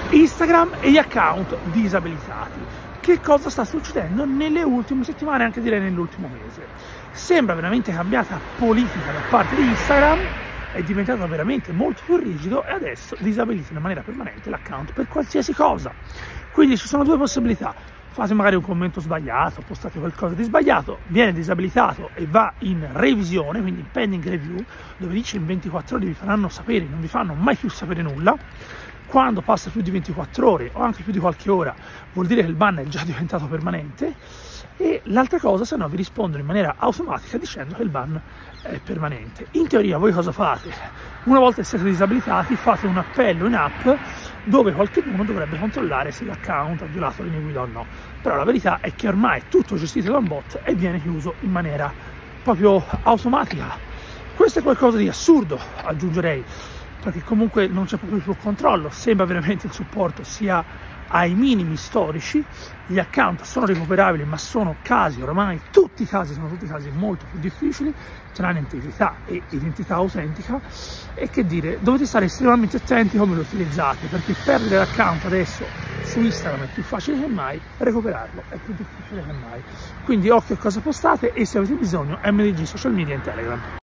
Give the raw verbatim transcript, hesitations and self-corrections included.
Instagram e gli account disabilitati. Che cosa sta succedendo nelle ultime settimane, anche direi nell'ultimo mese? Sembra veramente cambiata politica da parte di Instagram, è diventato veramente molto più rigido e adesso disabilita in maniera permanente l'account per qualsiasi cosa. Quindi ci sono due possibilità: fate magari un commento sbagliato, postate qualcosa di sbagliato, viene disabilitato e va in revisione, quindi in pending review, dove dice in ventiquattro ore vi faranno sapere, non vi fanno mai più sapere nulla. Quando passa più di ventiquattro ore o anche più di qualche ora vuol dire che il ban è già diventato permanente, e l'altra cosa, se no vi rispondono in maniera automatica dicendo che il ban è permanente. In teoria voi cosa fate? Una volta che siete disabilitati fate un appello in app dove qualcuno dovrebbe controllare se l'account ha violato le linee guida o no, però la verità è che ormai è tutto gestito da un bot e viene chiuso in maniera proprio automatica. Questo è qualcosa di assurdo, aggiungerei, perché comunque non c'è proprio più controllo, sembra veramente il supporto sia ai minimi storici, gli account sono recuperabili ma sono casi, ormai tutti i casi sono tutti casi molto più difficili, tranne integrità e identità autentica, e che dire, dovete stare estremamente attenti come lo utilizzate, perché perdere l'account adesso su Instagram è più facile che mai, recuperarlo è più difficile che mai, quindi occhio a cosa postate e se avete bisogno M D G Social Media in Telegram.